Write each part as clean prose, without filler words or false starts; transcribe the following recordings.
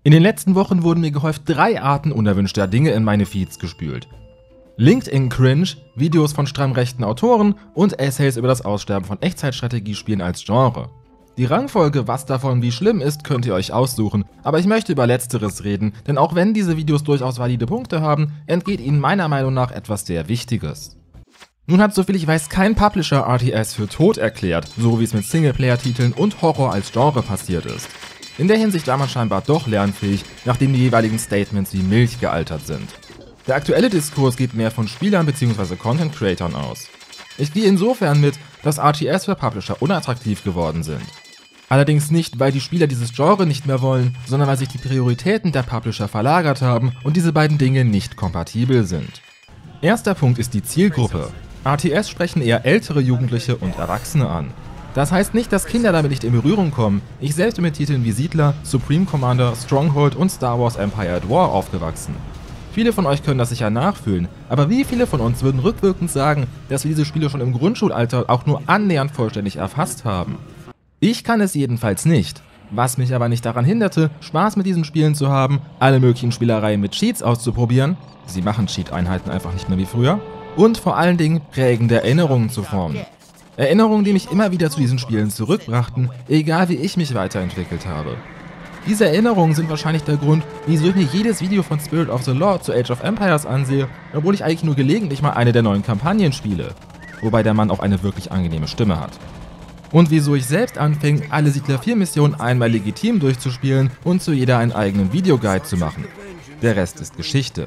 In den letzten Wochen wurden mir gehäuft 3 Arten unerwünschter Dinge in meine Feeds gespült. LinkedIn-Cringe, Videos von stramm rechten Autoren und Essays über das Aussterben von Echtzeitstrategiespielen als Genre. Die Rangfolge, was davon wie schlimm ist, könnt ihr euch aussuchen, aber ich möchte über Letzteres reden, denn auch wenn diese Videos durchaus valide Punkte haben, entgeht ihnen meiner Meinung nach etwas sehr Wichtiges. Nun hat, soviel ich weiß, kein Publisher RTS für tot erklärt, so wie es mit Singleplayer-Titeln und Horror als Genre passiert ist. In der Hinsicht war man scheinbar doch lernfähig, nachdem die jeweiligen Statements wie Milch gealtert sind. Der aktuelle Diskurs geht mehr von Spielern bzw. Content-Creatern aus. Ich gehe insofern mit, dass RTS für Publisher unattraktiv geworden sind. Allerdings nicht, weil die Spieler dieses Genre nicht mehr wollen, sondern weil sich die Prioritäten der Publisher verlagert haben und diese beiden Dinge nicht kompatibel sind. Erster Punkt ist die Zielgruppe. RTS sprechen eher ältere Jugendliche und Erwachsene an. Das heißt nicht, dass Kinder damit nicht in Berührung kommen. Ich selbst bin mit Titeln wie Siedler, Supreme Commander, Stronghold und Star Wars Empire at War aufgewachsen. Viele von euch können das sicher nachfühlen, aber wie viele von uns würden rückwirkend sagen, dass wir diese Spiele schon im Grundschulalter auch nur annähernd vollständig erfasst haben? Ich kann es jedenfalls nicht, was mich aber nicht daran hinderte, Spaß mit diesen Spielen zu haben, alle möglichen Spielereien mit Cheats auszuprobieren, sie machen Cheat-Einheiten einfach nicht mehr wie früher, und vor allen Dingen prägende Erinnerungen zu formen. Erinnerungen, die mich immer wieder zu diesen Spielen zurückbrachten, egal wie ich mich weiterentwickelt habe. Diese Erinnerungen sind wahrscheinlich der Grund, wieso ich mir jedes Video von Spirit of the Lord zu Age of Empires ansehe, obwohl ich eigentlich nur gelegentlich mal eine der neuen Kampagnen spiele, wobei der Mann auch eine wirklich angenehme Stimme hat. Und wieso ich selbst anfing, alle Siedler 4 Missionen einmal legitim durchzuspielen und zu jeder einen eigenen Videoguide zu machen. Der Rest ist Geschichte.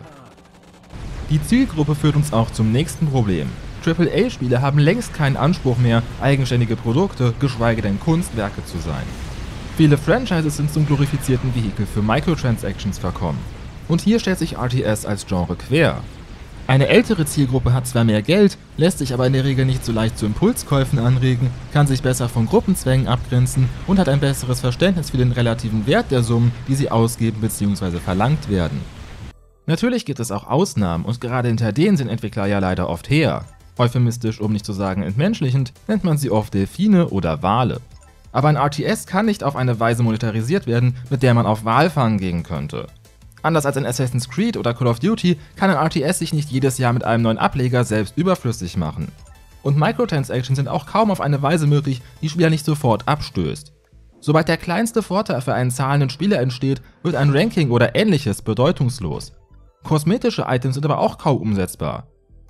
Die Zielgruppe führt uns auch zum nächsten Problem. AAA-Spiele haben längst keinen Anspruch mehr, eigenständige Produkte, geschweige denn Kunstwerke zu sein. Viele Franchises sind zum glorifizierten Vehikel für Microtransactions verkommen. Und hier stellt sich RTS als Genre quer. Eine ältere Zielgruppe hat zwar mehr Geld, lässt sich aber in der Regel nicht so leicht zu Impulskäufen anregen, kann sich besser von Gruppenzwängen abgrenzen und hat ein besseres Verständnis für den relativen Wert der Summen, die sie ausgeben bzw. verlangt werden. Natürlich gibt es auch Ausnahmen und gerade hinter denen sind Entwickler ja leider oft her. Euphemistisch, um nicht zu sagen entmenschlichend, nennt man sie oft Delfine oder Wale. Aber ein RTS kann nicht auf eine Weise monetarisiert werden, mit der man auf Walfang gehen könnte. Anders als in Assassin's Creed oder Call of Duty kann ein RTS sich nicht jedes Jahr mit einem neuen Ableger selbst überflüssig machen. Und Microtransactions sind auch kaum auf eine Weise möglich, die Spieler nicht sofort abstößt. Sobald der kleinste Vorteil für einen zahlenden Spieler entsteht, wird ein Ranking oder ähnliches bedeutungslos. Kosmetische Items sind aber auch kaum umsetzbar.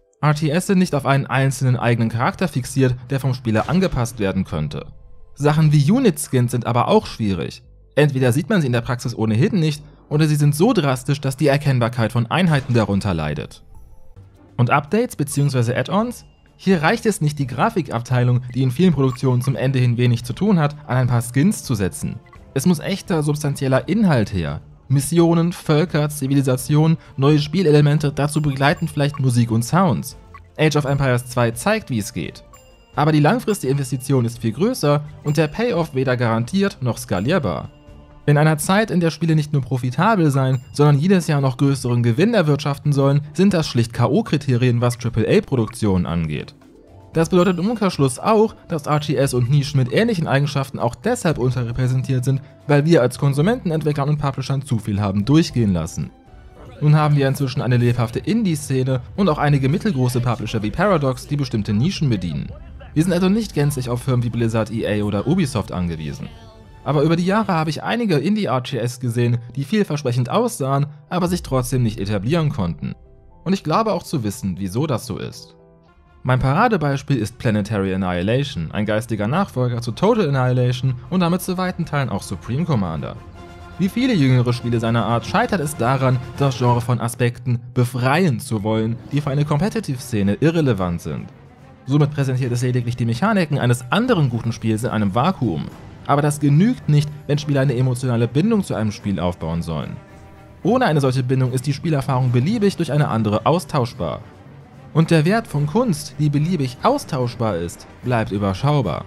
RTS sind nicht auf einen einzelnen eigenen Charakter fixiert, der vom Spieler angepasst werden könnte. Sachen wie Unit-Skins sind aber auch schwierig. Entweder sieht man sie in der Praxis ohnehin nicht, oder sie sind so drastisch, dass die Erkennbarkeit von Einheiten darunter leidet. Und Updates bzw. Add-ons? Hier reicht es nicht, die Grafikabteilung, die in vielen Produktionen zum Ende hin wenig zu tun hat, an ein paar Skins zu setzen. Es muss echter, substanzieller Inhalt her. Missionen, Völker, Zivilisationen, neue Spielelemente, dazu begleitend vielleicht Musik und Sounds. Age of Empires 2 zeigt, wie es geht. Aber die langfristige Investition ist viel größer und der Payoff weder garantiert noch skalierbar. In einer Zeit, in der Spiele nicht nur profitabel sein, sondern jedes Jahr noch größeren Gewinn erwirtschaften sollen, sind das schlicht K.O.-Kriterien, was AAA-Produktionen angeht. Das bedeutet im Umkehrschluss auch, dass RTS und Nischen mit ähnlichen Eigenschaften auch deshalb unterrepräsentiert sind, weil wir als Konsumenten, Entwicklern und Publishern zu viel haben durchgehen lassen. Nun haben wir inzwischen eine lebhafte Indie-Szene und auch einige mittelgroße Publisher wie Paradox, die bestimmte Nischen bedienen. Wir sind also nicht gänzlich auf Firmen wie Blizzard, EA oder Ubisoft angewiesen. Aber über die Jahre habe ich einige Indie-RTS gesehen, die vielversprechend aussahen, aber sich trotzdem nicht etablieren konnten. Und ich glaube auch zu wissen, wieso das so ist. Mein Paradebeispiel ist Planetary Annihilation, ein geistiger Nachfolger zu Total Annihilation und damit zu weiten Teilen auch Supreme Commander. Wie viele jüngere Spiele seiner Art scheitert es daran, das Genre von Aspekten befreien zu wollen, die für eine Competitive-Szene irrelevant sind. Somit präsentiert es lediglich die Mechaniken eines anderen guten Spiels in einem Vakuum. Aber das genügt nicht, wenn Spieler eine emotionale Bindung zu einem Spiel aufbauen sollen. Ohne eine solche Bindung ist die Spielerfahrung beliebig durch eine andere austauschbar. Und der Wert von Kunst, die beliebig austauschbar ist, bleibt überschaubar.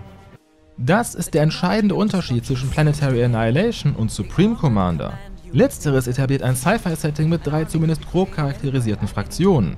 Das ist der entscheidende Unterschied zwischen Planetary Annihilation und Supreme Commander. Letzteres etabliert ein Sci-Fi-Setting mit 3 zumindest grob charakterisierten Fraktionen.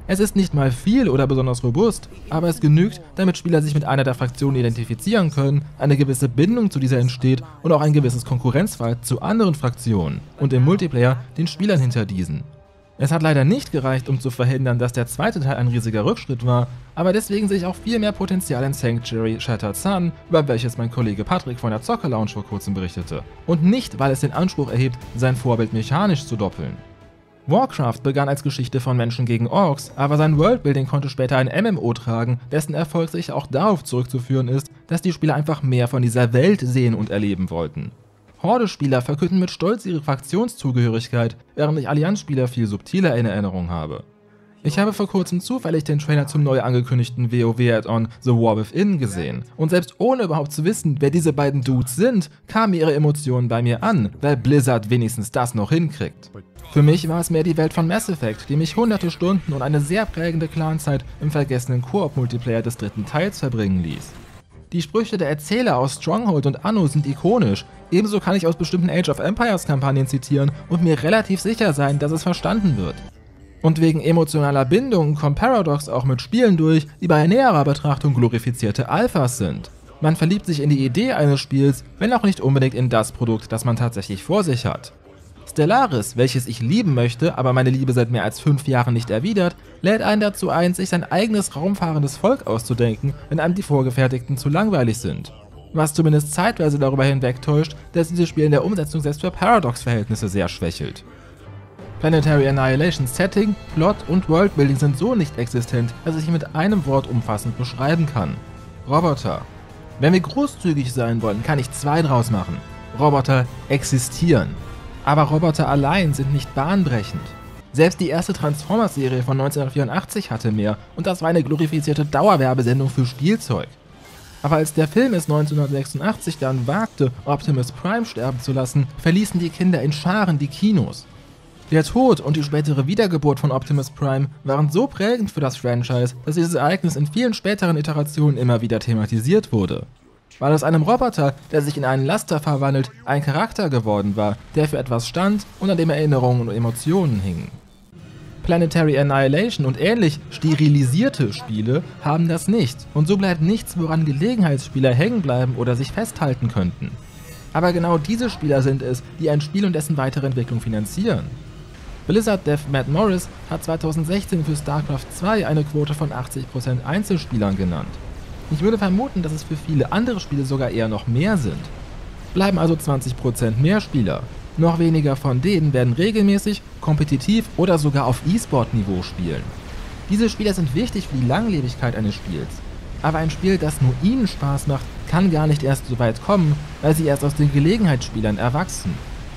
Es ist nicht mal viel oder besonders robust, aber es genügt, damit Spieler sich mit einer der Fraktionen identifizieren können, eine gewisse Bindung zu dieser entsteht und auch ein gewisses Konkurrenzverhalten zu anderen Fraktionen und im Multiplayer den Spielern hinter diesen. Es hat leider nicht gereicht, um zu verhindern, dass der zweite Teil ein riesiger Rückschritt war, aber deswegen sehe ich auch viel mehr Potenzial in Sanctuary Shattered Sun, über welches mein Kollege Patrick von der Zocker Lounge vor kurzem berichtete. Und nicht, weil es den Anspruch erhebt, sein Vorbild mechanisch zu doppeln. Warcraft begann als Geschichte von Menschen gegen Orks, aber sein Worldbuilding konnte später ein MMO tragen, dessen Erfolg sicher auch darauf zurückzuführen ist, dass die Spieler einfach mehr von dieser Welt sehen und erleben wollten. Horde-Spieler verkünden mit Stolz ihre Fraktionszugehörigkeit, während ich Allianz-Spieler viel subtiler in Erinnerung habe. Ich habe vor kurzem zufällig den Trailer zum neu angekündigten WoW-Add-on The War Within gesehen und selbst ohne überhaupt zu wissen, wer diese beiden Dudes sind, kamen ihre Emotionen bei mir an, weil Blizzard wenigstens das noch hinkriegt. Für mich war es mehr die Welt von Mass Effect, die mich hunderte Stunden und eine sehr prägende Clanzeit im vergessenen Koop-Multiplayer des dritten Teils verbringen ließ. Die Sprüche der Erzähler aus Stronghold und Anno sind ikonisch, ebenso kann ich aus bestimmten Age of Empires Kampagnen zitieren und mir relativ sicher sein, dass es verstanden wird. Und wegen emotionaler Bindung kommt Paradox auch mit Spielen durch, die bei näherer Betrachtung glorifizierte Alphas sind. Man verliebt sich in die Idee eines Spiels, wenn auch nicht unbedingt in das Produkt, das man tatsächlich vor sich hat. Stellaris, welches ich lieben möchte, aber meine Liebe seit mehr als 5 Jahren nicht erwidert, lädt einen dazu ein, sich sein eigenes raumfahrendes Volk auszudenken, wenn einem die vorgefertigten zu langweilig sind. Was zumindest zeitweise darüber hinwegtäuscht, dass dieses Spiel in der Umsetzung selbst für Paradox-Verhältnisse sehr schwächelt. Planetary Annihilation's Setting, Plot und Worldbuilding sind so nicht existent, dass ich ihn mit einem Wort umfassend beschreiben kann. Roboter. Wenn wir großzügig sein wollen, kann ich 2 draus machen. Roboter existieren. Aber Roboter allein sind nicht bahnbrechend. Selbst die erste Transformers-Serie von 1984 hatte mehr und das war eine glorifizierte Dauerwerbesendung für Spielzeug. Aber als der Film es 1986 dann wagte, Optimus Prime sterben zu lassen, verließen die Kinder in Scharen die Kinos. Der Tod und die spätere Wiedergeburt von Optimus Prime waren so prägend für das Franchise, dass dieses Ereignis in vielen späteren Iterationen immer wieder thematisiert wurde. Weil aus einem Roboter, der sich in einen Laster verwandelt, ein Charakter geworden war, der für etwas stand und an dem Erinnerungen und Emotionen hingen. Planetary Annihilation und ähnlich sterilisierte Spiele haben das nicht und so bleibt nichts, woran Gelegenheitsspieler hängen bleiben oder sich festhalten könnten. Aber genau diese Spieler sind es, die ein Spiel und dessen weitere Entwicklung finanzieren. Blizzard Dev Matt Morris hat 2016 für StarCraft 2 eine Quote von 80% Einzelspielern genannt. Ich würde vermuten, dass es für viele andere Spiele sogar eher noch mehr sind. Bleiben also 20% mehr Spieler. Noch weniger von denen werden regelmäßig, kompetitiv oder sogar auf E-Sport-Niveau spielen. Diese Spieler sind wichtig für die Langlebigkeit eines Spiels. Aber ein Spiel, das nur ihnen Spaß macht, kann gar nicht erst so weit kommen, weil sie erst aus den Gelegenheitsspielern erwachsen.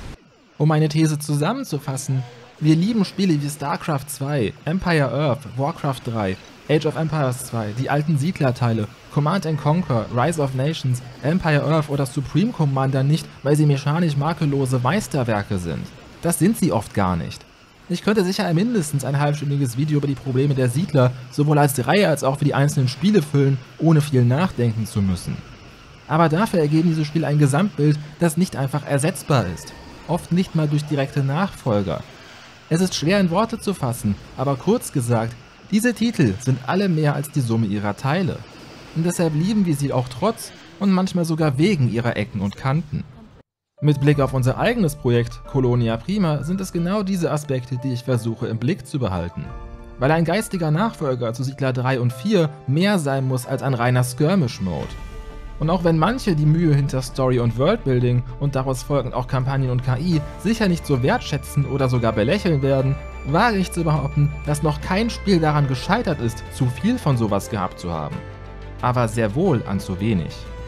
Um meine These zusammenzufassen, wir lieben Spiele wie StarCraft 2, Empire Earth, Warcraft 3, Age of Empires 2, die alten Siedler-Teile, Command & Conquer, Rise of Nations, Empire Earth oder Supreme Commander nicht, weil sie mechanisch makellose Meisterwerke sind. Das sind sie oft gar nicht. Ich könnte sicher mindestens ein halbstündiges Video über die Probleme der Siedler sowohl als Reihe als auch für die einzelnen Spiele füllen, ohne viel nachdenken zu müssen. Aber dafür ergeben diese Spiele ein Gesamtbild, das nicht einfach ersetzbar ist. Oft nicht mal durch direkte Nachfolger. Es ist schwer in Worte zu fassen, aber kurz gesagt, diese Titel sind alle mehr als die Summe ihrer Teile. Und deshalb lieben wir sie auch trotz und manchmal sogar wegen ihrer Ecken und Kanten. Mit Blick auf unser eigenes Projekt Colonia Prima sind es genau diese Aspekte, die ich versuche im Blick zu behalten. Weil ein geistiger Nachfolger zu Siedler 3 und 4 mehr sein muss als ein reiner Skirmish-Mode. Und auch wenn manche die Mühe hinter Story und Worldbuilding und daraus folgend auch Kampagnen und KI sicher nicht so wertschätzen oder sogar belächeln werden, wage ich zu behaupten, dass noch kein Spiel daran gescheitert ist, zu viel von sowas gehabt zu haben. Aber sehr wohl an zu wenig.